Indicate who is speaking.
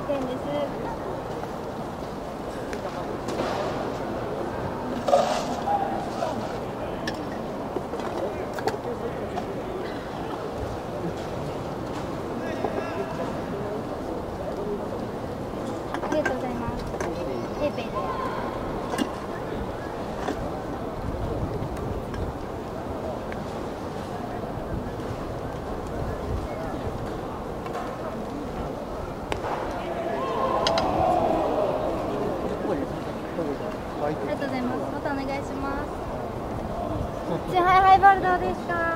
Speaker 1: 円です。ありがとうございます。ペイペイで。ありがとうございます。またお願いします。ハイバルどうですか。